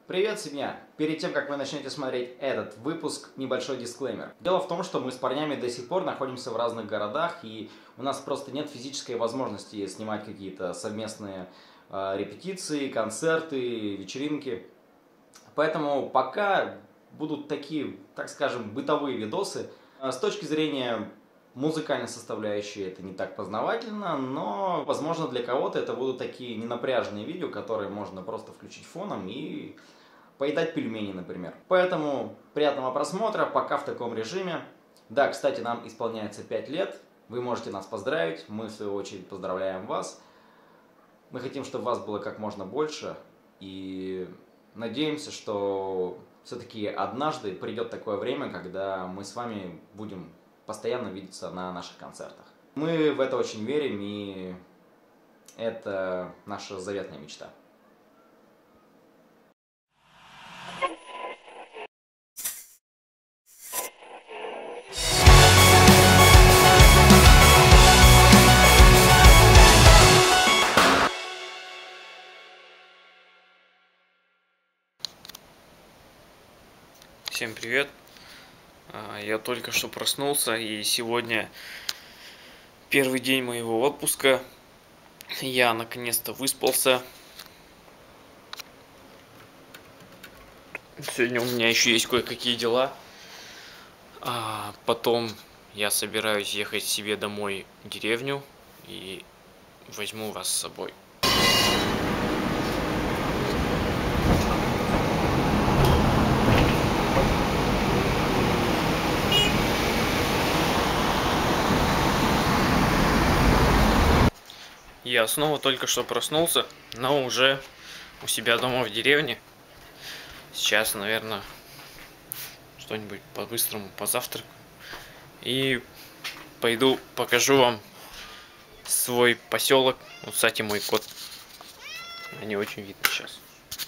Привет, семья! Перед тем, как вы начнете смотреть этот выпуск, небольшой дисклеймер. Дело в том, что мы с парнями до сих пор находимся в разных городах, и у нас просто нет физической возможности снимать какие-то совместные репетиции, концерты, вечеринки. Поэтому пока будут такие, так скажем, бытовые видосы. С точки зрения музыкальной составляющей это не так познавательно, но, возможно, для кого-то это будут такие ненапряженные видео, которые можно просто включить фоном и поедать пельмени, например. Поэтому приятного просмотра, пока в таком режиме. Да, кстати, нам исполняется 5 лет, вы можете нас поздравить, мы в свою очередь поздравляем вас. Мы хотим, чтобы вас было как можно больше, и надеемся, что все-таки однажды придет такое время, когда мы с вами будем постоянно видеться на наших концертах. Мы в это очень верим, и это наша заветная мечта. Всем привет! Я только что проснулся, и сегодня первый день моего отпуска. Я наконец-то выспался. Сегодня у меня еще есть кое-какие дела. Потом я собираюсь ехать себе домой в деревню и возьму вас с собой. Я снова только что проснулся, но уже у себя дома в деревне. Сейчас, наверное, что-нибудь по-быстрому позавтракаю. И пойду покажу вам свой поселок. Вот, кстати, мой кот. Не очень видно сейчас.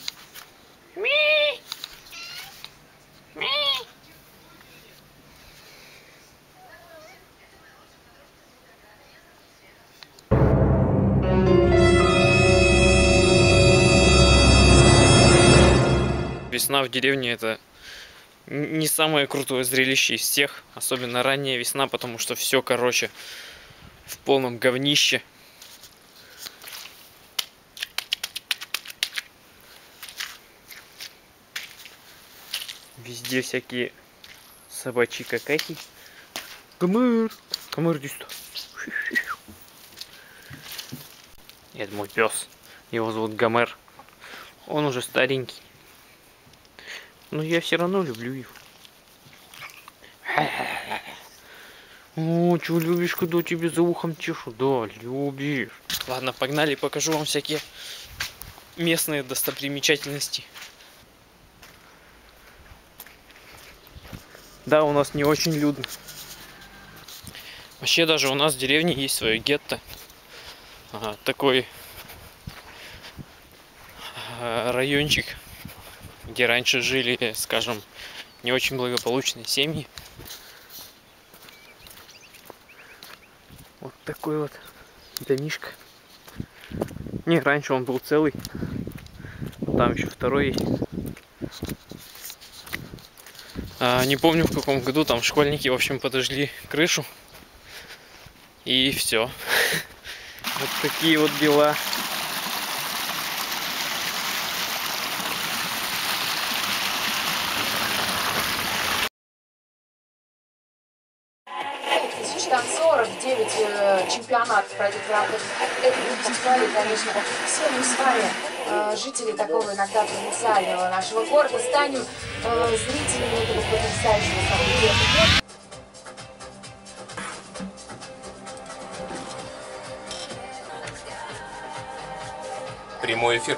Весна в деревне — это не самое крутое зрелище из всех, особенно ранняя весна, потому что все, короче, в полном говнище. Везде всякие собачьи какахи. Гомер! Гомер, иди сюда. Это мой пес. Его зовут Гомер. Он уже старенький. Но я все равно люблю его. О, чего любишь, когда тебе за ухом чешу? Да, любишь. Ладно, погнали, покажу вам всякие местные достопримечательности. Да, у нас не очень людно. Вообще даже у нас в деревне есть свое гетто. Такой райончик, где раньше жили, скажем, не очень благополучные семьи. Вот такой вот домишко. Не, раньше он был целый. Там еще второй есть. Не помню, в каком году там школьники, в общем, подожгли крышу. И все. Вот такие вот дела. Там 49 чемпионатов пройдет в рамках этой фестиваля, конечно, все мы с вами, жители такого иногда провинциального нашего города, станем зрителями этого потрясающего события. Прямой эфир.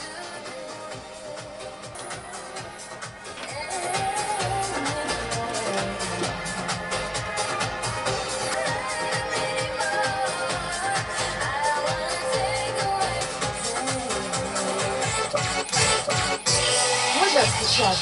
Можно отвечать?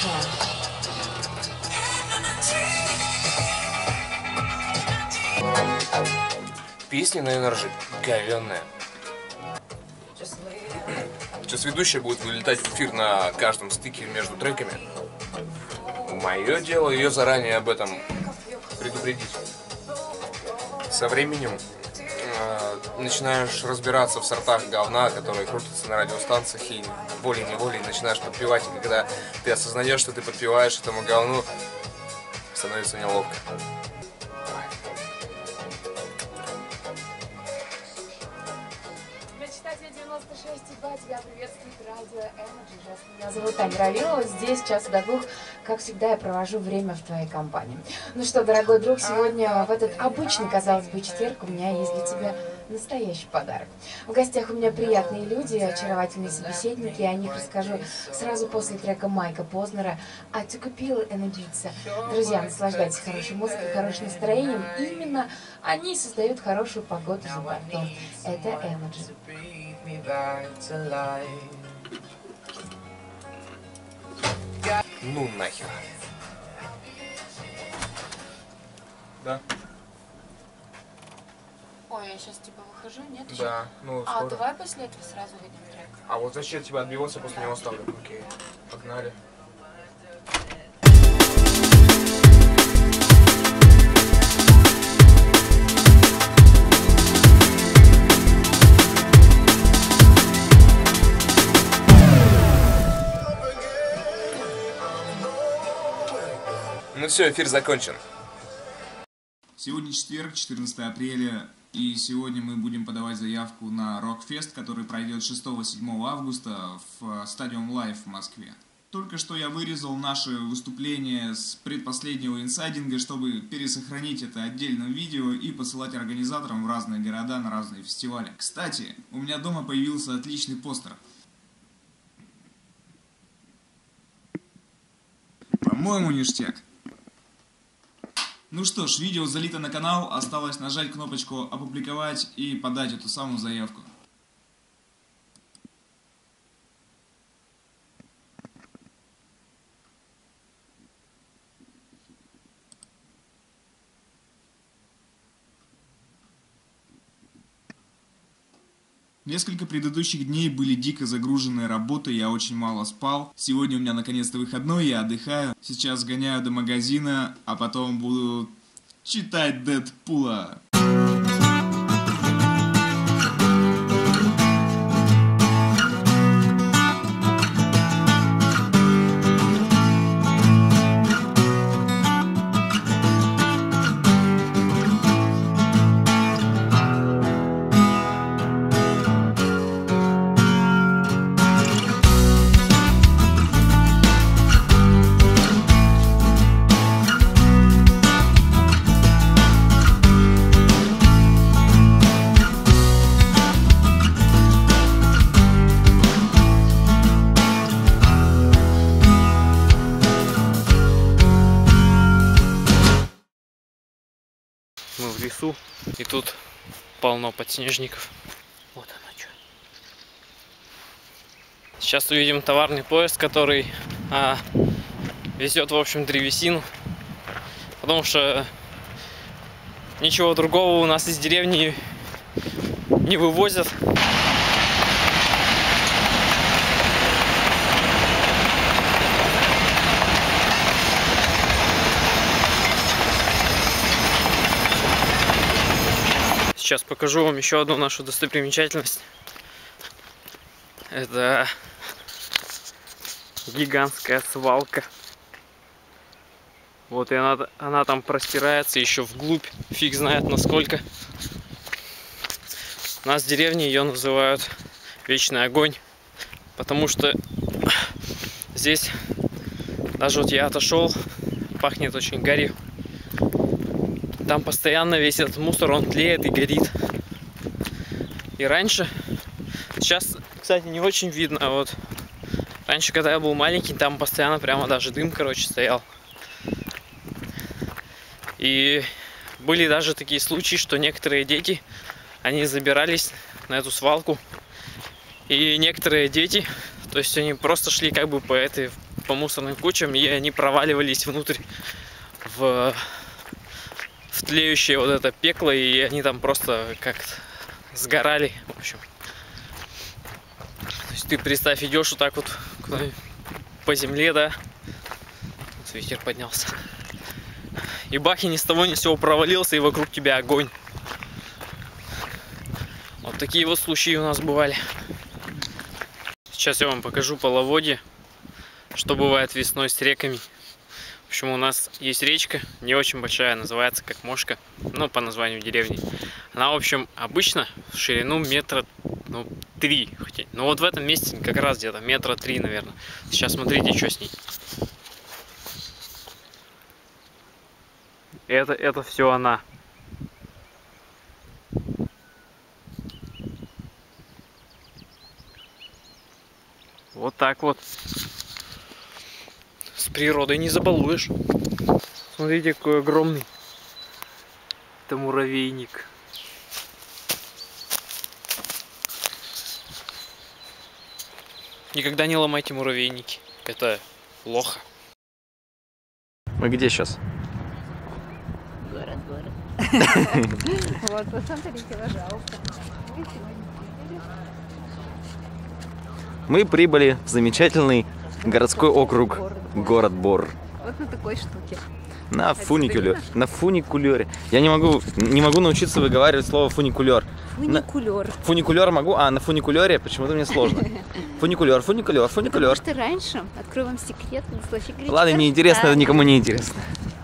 Песня на энержи говёная. Сейчас ведущая будет вылетать в эфир на каждом стыке между треками. Мое дело ее заранее об этом предупредить. Со временем начинаешь разбираться в сортах говна, которые крутятся на радиостанциях, и волей-неволей начинаешь подпевать. И когда ты осознаешь, что ты подпеваешь этому говну, становится неловко. Мечтатель 96,2, тебя приветствует радио Energy. Меня зовут Таня Равилова. Здесь с часу до 2, как всегда, я провожу время в твоей компании. Ну что, дорогой друг, сегодня в этот обычный, казалось бы, четверг у меня есть для тебя настоящий подарок. В гостях у меня приятные люди, очаровательные собеседники, и о них расскажу сразу после трека Майка Познера «I took a pill and a pizza». Друзья, наслаждайтесь хорошей музыкой, хорошим настроением. Именно они создают хорошую погоду за бортом. Это Energy. Ну нахер. Да? Ой, я сейчас типа выхожу, нет? Да, ну А, скоро. давай после этого сразу выйдем трек. А вот зачем тебя отбиваться, после него ставлю? Окей, погнали. Ну все, эфир закончен. Сегодня четверг, 14 апреля, и сегодня мы будем подавать заявку на Рокфест, который пройдет 6-7 августа в Stadium Live в Москве. Только что я вырезал наше выступление с предпоследнего инсайдинга, чтобы пересохранить это отдельным видео и посылать организаторам в разные города на разные фестивали. Кстати, у меня дома появился отличный постер. По-моему, ништяк. Ну что ж, видео залито на канал, осталось нажать кнопочку «Опубликовать» и подать эту самую заявку. Несколько предыдущих дней были дико загруженные работой, я очень мало спал. Сегодня у меня наконец-то выходной, я отдыхаю. Сейчас сгоняю до магазина, а потом буду читать Дэдпула. Мы в лесу, и тут полно подснежников. Вот оно что. Сейчас увидим товарный поезд, который везет, в общем, древесину. Потому что ничего другого у нас из деревни не вывозят. Сейчас покажу вам еще одну нашу достопримечательность. Это гигантская свалка. Вот и она там простирается еще вглубь, фиг знает насколько. У нас в деревне ее называют Вечный огонь, потому что здесь, даже вот я отошел, пахнет очень гарью. Там постоянно весь этот мусор, он тлеет и горит. И раньше, сейчас, кстати, не очень видно, а вот раньше, когда я был маленький, там постоянно прямо даже дым, короче, стоял. И были даже такие случаи, что некоторые дети, они забирались на эту свалку. И некоторые дети, то есть они просто шли как бы по мусорным кучам, и они проваливались внутрь в тлеющее вот это пекло, и они там просто как-то сгорали, в общем. То есть ты представь, идешь вот так вот по земле, да? Вот ветер поднялся. И бахи ни с того ни с сего провалился, и вокруг тебя огонь. Вот такие вот случаи у нас бывали. Сейчас я вам покажу половодье, что бывает весной с реками. В общем, у нас есть речка, не очень большая, называется как Мошка, ну, по названию деревни. Она, в общем, обычно в ширину метра, 3, хотя, но вот в этом месте как раз где-то метра 3, наверное. Сейчас смотрите, что с ней. Это все она. Вот так вот. С природой не забалуешь. Смотрите, какой огромный. Это муравейник. Никогда не ломайте муравейники. Это плохо. Мы где сейчас? Город. Вот, посмотрите, пожалуйста. Мы прибыли в замечательный городской округ город Бор. Вот на такой штуке. На фуникулере. На фуникулере. Я не могу научиться выговаривать слово фуникулер. Фуникулер. Фуникулер могу, а на фуникулере почему-то мне сложно. Фуникулер. Потому что раньше, открою вам секрет, Славик говорит, Ладно, неинтересно, это никому не интересно.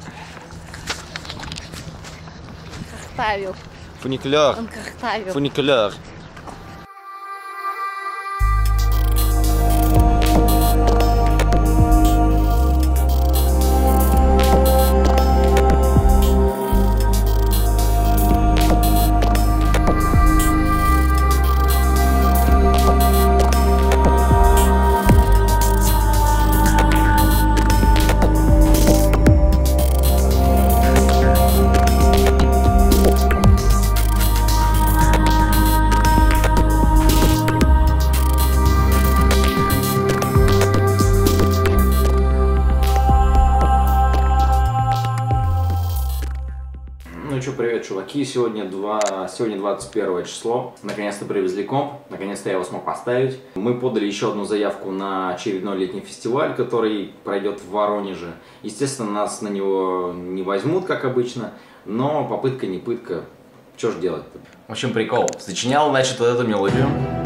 Ставил. Фуникулер. Он картавил. Фуникулер. Ну что, привет, чуваки. Сегодня 21 число. Наконец-то привезли комп. Наконец-то я его смог поставить. Мы подали еще одну заявку на очередной летний фестиваль, который пройдет в Воронеже. Естественно, нас на него не возьмут, как обычно. Но попытка не пытка. Что ж делать-то? В общем, прикол. Сочинял, значит, вот эту мелодию.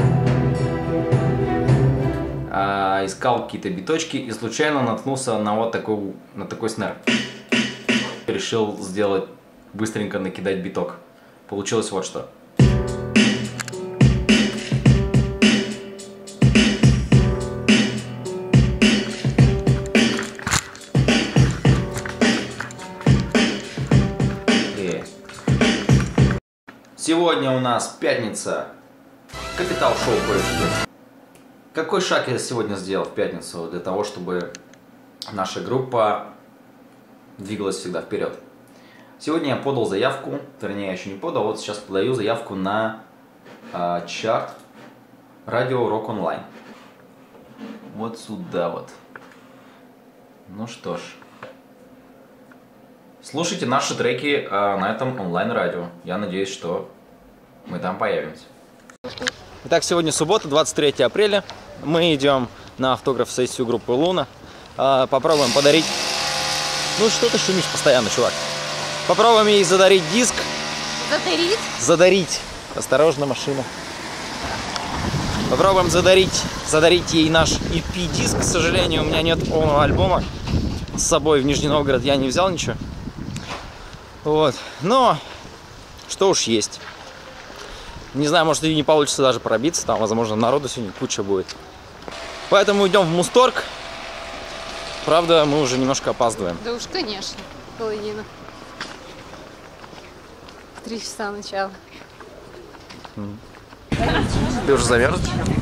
Искал какие-то биточки и случайно наткнулся на вот такой снэр. Решил сделать, быстренько накидать биток. Получилось вот что. Сегодня у нас пятница. Капитал шоу кое-что. Какой шаг я сегодня сделал в пятницу для того, чтобы наша группа двигалась всегда вперед? Сегодня я подал заявку, вернее, я еще не подал, вот сейчас подаю заявку на чарт Радио Рок Онлайн. Вот сюда вот. Ну что ж. Слушайте наши треки на этом онлайн-радио. Я надеюсь, что мы там появимся. Итак, сегодня суббота, 23 апреля. Мы идем на автограф-сессию группы Луна. Попробуем подарить... Ну что ты шумишь постоянно, чувак? Попробуем ей задарить диск. Задарить? Задарить. Осторожно, машина. Попробуем задарить ей наш EP-диск. К сожалению, у меня нет полного альбома с собой в Нижний Новгород. Я не взял ничего. Вот. Но что уж есть. Не знаю, может и не получится даже пробиться. Там, возможно, народу сегодня куча будет. Поэтому идем в Мусторг. Правда, мы уже немножко опаздываем. Да уж, конечно. Половина. 3 часа начала. Ты уже замерз?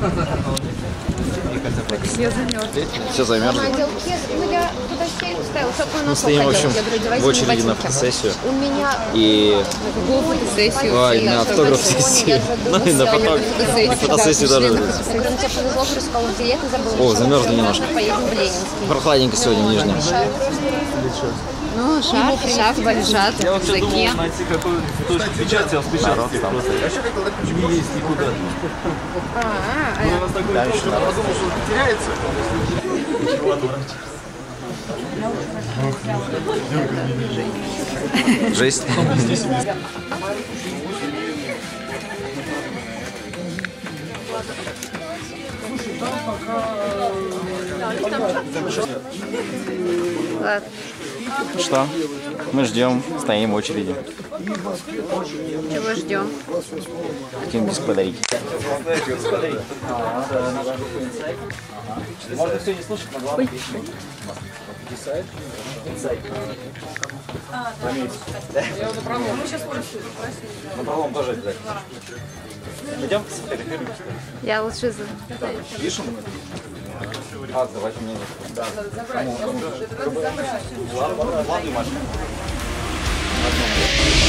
Все замерзли. Все замерзли. Ну, я туда сеть вставила, чтобы он Мы стоим, в общем, в очереди на фотосессию. И... Фотосессию. Ой, на автограф-сессию. Ну и на фотосессию тоже. Я говорю, тебе повезло, просто сказала, билет и забыла. О, замерзли немножко. Поедем в Ленинский. Прохладненько сегодня в Нижнем. Ну, шапка лежат в рюкзаке. найти какую-нибудь точку печати, Народ там стоит. не есть никуда. Ну, у нас такой точно, я подумал, что он теряется. Жесть. Ладно. Что? Мы ждем, стоим в очереди. Чего ждем? Хотим диск подарить. Можно все не слушать, но главное на пролом тоже обязательно. Идем сфотографируемся. Я лучше за... Пишем? А, давайте мне. Да. Ладно, Маша.